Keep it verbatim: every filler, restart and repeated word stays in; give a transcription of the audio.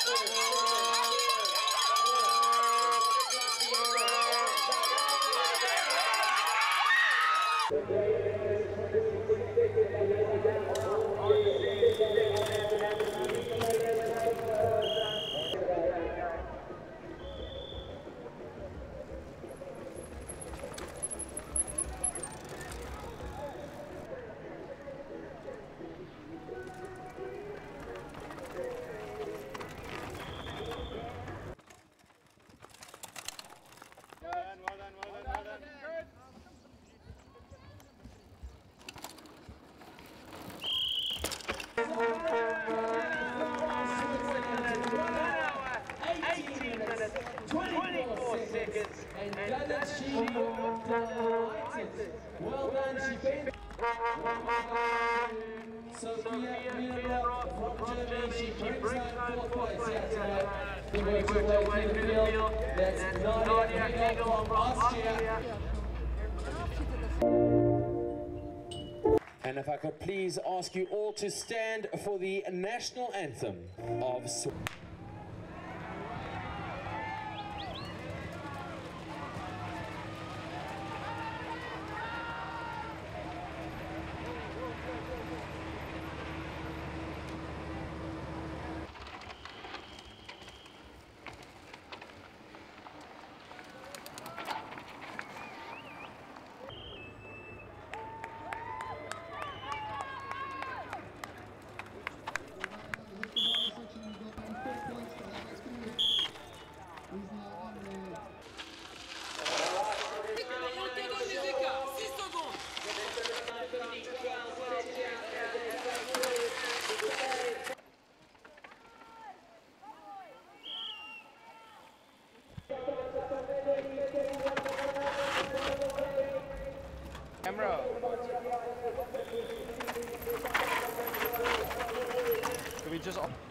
eighteen minutes, twenty-four seconds, and that she delighted. Well done, she finished. Sophia Miller from Germany, she brings home four points here tonight. They worked her way through the field. That's Nadia Keller from Austria. And if I could please ask you all to stand for the national anthem of Switzerland. Camera. Can we just